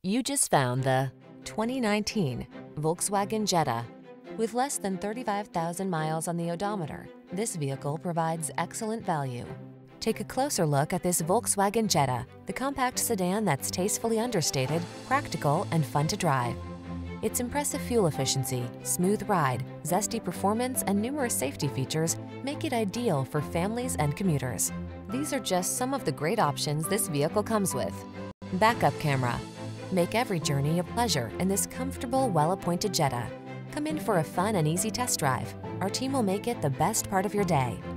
You just found the 2019 Volkswagen Jetta. With less than 35,000 miles on the odometer, this vehicle provides excellent value. Take a closer look at this Volkswagen Jetta, the compact sedan that's tastefully understated, practical, and fun to drive. Its impressive fuel efficiency, smooth ride, zesty performance, and numerous safety features make it ideal for families and commuters. These are just some of the great options this vehicle comes with: backup camera. Make every journey a pleasure in this comfortable, well-appointed Jetta. Come in for a fun and easy test drive. Our team will make it the best part of your day.